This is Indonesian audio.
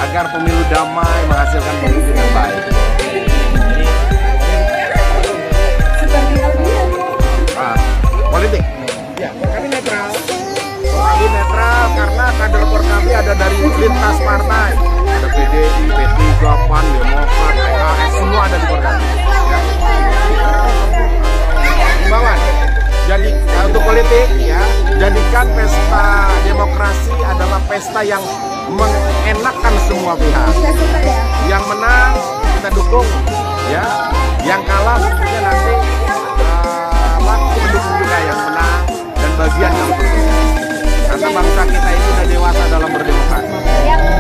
agar pemilu damai menghasilkan pemimpin yang baik. Politik. Ya, kami netral. Kami netral karena kader kami ada dari lintas partai. Ada PDI, P3, PAN, Demokrat, PKS, semua ada di kami. Ya. Himbauan. Jadi untuk politik ya, jadikan pesta demokrasi adalah pesta yang mengenakan semua pihak. Yang menang kita dukung, ya. Yang kalah tentunya nanti mendukung juga yang menang dan bagian yang berbeda. Karena bangsa kita itu sudah dewasa dalam berdemokrasi.